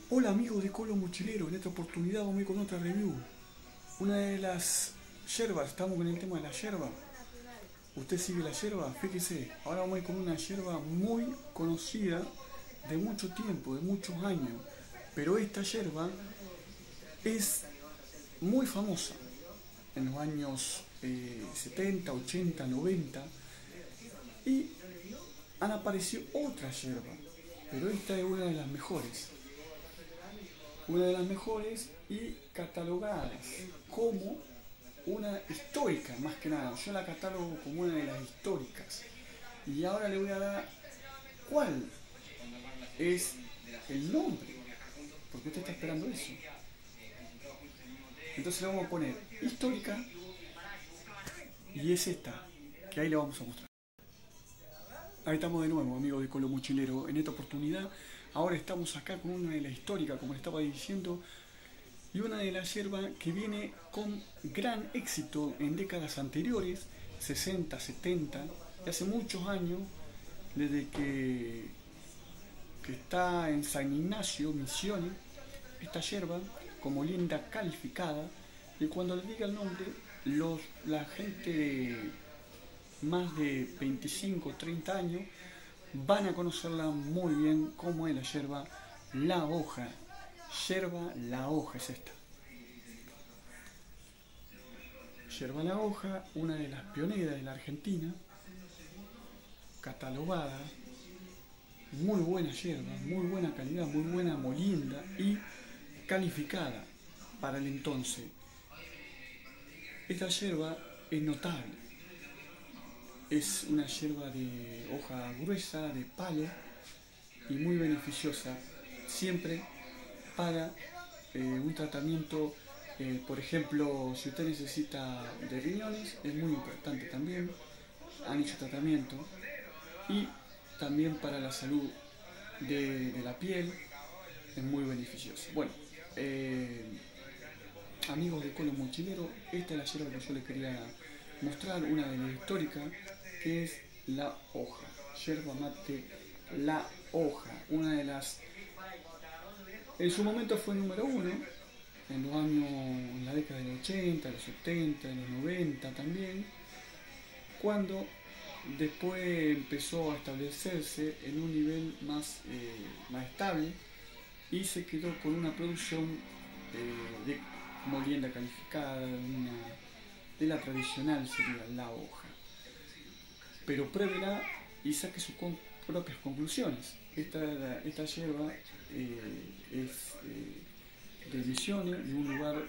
Hola amigos de Colo Mochilero, en esta oportunidad vamos a ir con otra review. Una de las yerbas, estamos con el tema de la yerba. ¿Usted sigue la yerba? Fíjese, ahora vamos a ir con una yerba muy conocida de mucho tiempo, de muchos años. Pero esta yerba es muy famosa en los años 70, 80, 90 y han aparecido otras yerbas, pero esta es una de las mejores. Una de las mejores y catalogadas como una histórica, más que nada. Yo la catalogo como una de las históricas. Y ahora le voy a dar cuál es el nombre, porque usted está esperando eso. Entonces le vamos a poner histórica y es esta, que ahí le vamos a mostrar. Ahí estamos de nuevo, amigos de Colo Mochilero. En esta oportunidad, ahora estamos acá con una de las históricas, como le estaba diciendo, y una de las yerbas que viene con gran éxito en décadas anteriores, 60, 70, de hace muchos años, desde que está en San Ignacio, Misiones, esta yerba como linda calificada, y cuando le diga el nombre, la gente de más de 25 o 30 años van a conocerla muy bien, como es la yerba La Hoja. Yerba La Hoja es esta. Yerba La Hoja, una de las pioneras de la Argentina, catalogada, muy buena yerba, muy buena calidad, muy buena molienda y calificada para el entonces. Esta yerba es notable. Es una yerba de hoja gruesa, de palo y muy beneficiosa, siempre para un tratamiento, por ejemplo, si usted necesita de riñones, es muy importante también, han hecho tratamiento, y también para la salud de la piel, es muy beneficiosa. Bueno, amigos de Colo Mochilero, esta es la yerba que yo les quería mostrar, una de las históricas, que es La Hoja, yerba mate La Hoja, una de las, en su momento fue número uno, en los años, en la década de los 80, los 70, los 90 también, cuando después empezó a establecerse en un nivel más estable y se quedó con una producción de molienda calificada, de la tradicional sería La Hoja. Pero pruébela y saque sus propias conclusiones. Esta yerba es de Misiones, de un lugar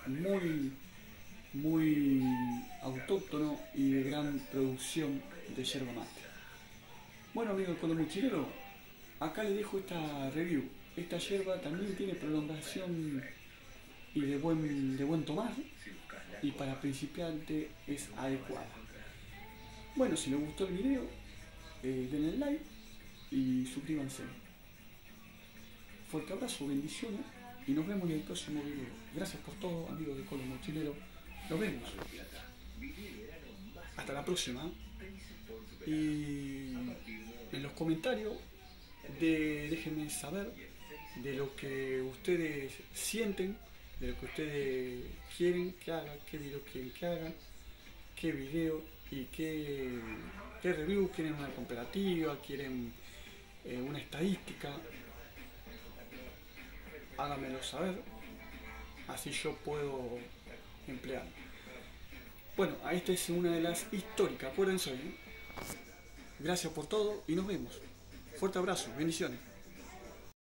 muy autóctono y de gran producción de yerba mate. Bueno, amigos del Colo Mochilero, acá les dejo esta review. Esta yerba también tiene prolongación y de buen tomar, y para principiantes es adecuada. Bueno, si les gustó el video, denle like y suscríbanse. Fuerte abrazo, bendiciones y nos vemos en el próximo video. Gracias por todo, amigos de Colo Mochilero. Nos vemos. Hasta la próxima. Y en los comentarios déjenme saber de lo que ustedes sienten, de lo que ustedes quieren que haga, qué video quieren que haga, qué video y qué review, quieren una comparativa, quieren una estadística. Háganmelo saber, así yo puedo emplearlo. Bueno, esta es una de las históricas, acuérdense, ¿eh? Gracias por todo y nos vemos. Fuerte abrazo, bendiciones.